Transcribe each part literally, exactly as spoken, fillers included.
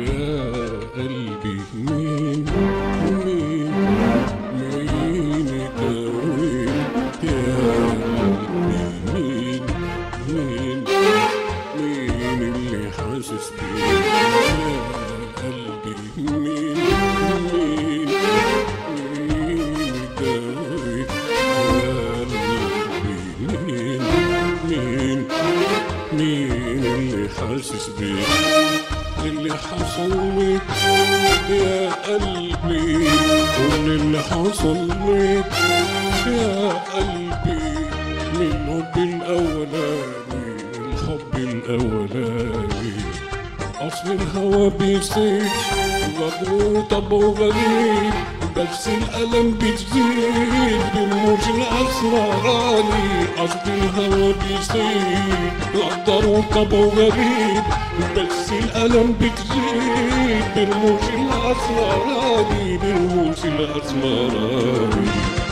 يا قلبي مين مين مين يداويك يا قلبي مين مين مين اللي حاسس بيك يا قلبي مين مين مين يداويك يا قلبي مين مين مين اللي حاسس بيك اللي حصل لك يا قلبي كل اللي حصل لك يا قلبي من الحب الأولاني الحب الأولاني أصل الهوى بيصير غدر طبعه غريب بس الألم بتزيد بالموج الأسراراني أصل الهوى بيصير غدر طبعه غريب بس الألم بتزيد بالموج الأسراراني بالموج الأسراراني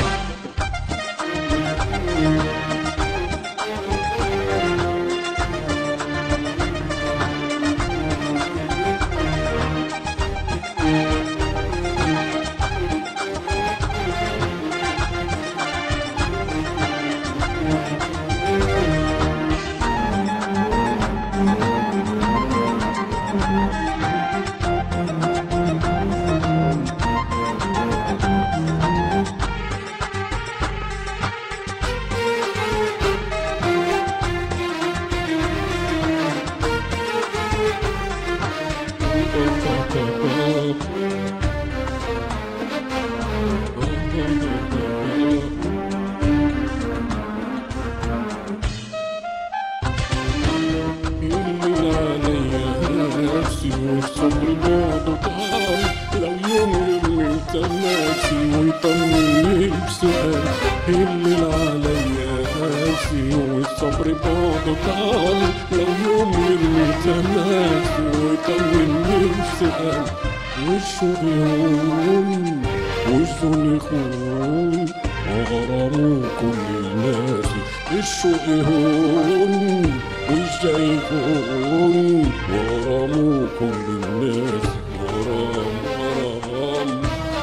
والصبر بعده طال لو يوم يرميت ناسي ويطمني بسؤال اللي عليا قاسي والصبر بعده طال لو يوم يرميت ناسي ويطمني بسؤال والشوق يهون والظن يخون وغرامه كل الناس الشوق يهون والجاي يهون وغرامه كل الناس غرام غرام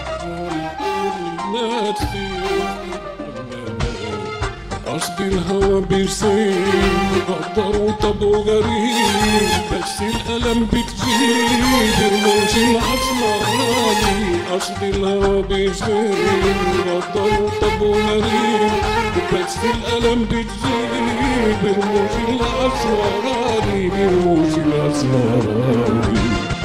الناس قصد الهوى بيصير غدر وطبعه غريب بس الألم بتزيد الموج العسمراني قصد الهوى بيصير غدر وطبعه غريب بس الألم بتزيد بالموج الأسراراني بالموج الأسراراني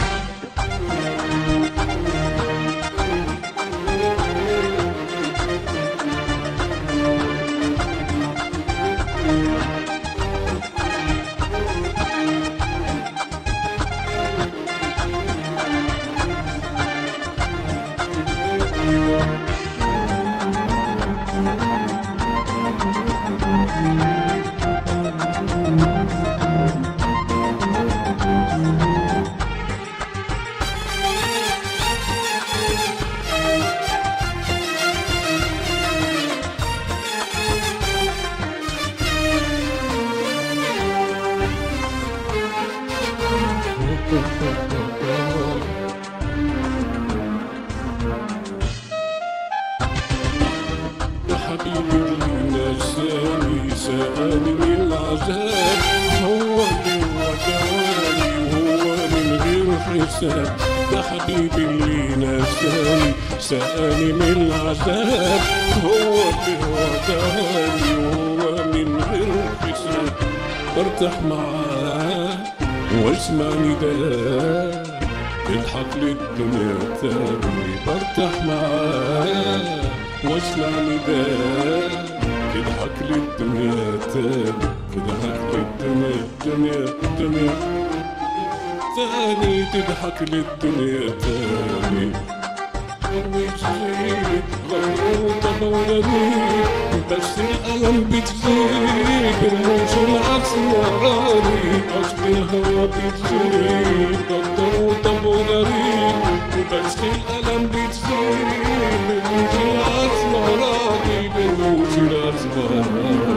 يا حبيبي اللي نساني سألني من العذاب هو اللي وداني وهو من غير حساب يا حبيبي اللي نساني سألني من العذاب هو اللي وداني وهو من غير حساب برتاح معاه واسمع نداء يضحك للدنيا تاني برتاح معاه واسمع نداء يضحك للدنيا تاني يضحك للدنيا الدنيا الدنيا تاني تضحك للدنيا تاني وتزيد غيروطة بولاني بس الألم بتزيد بالموج العسمراني قصد الهوى بتزيد غيروطة بولاني بس الألم بتزيد بالموج العسمراني بالموج العسمراني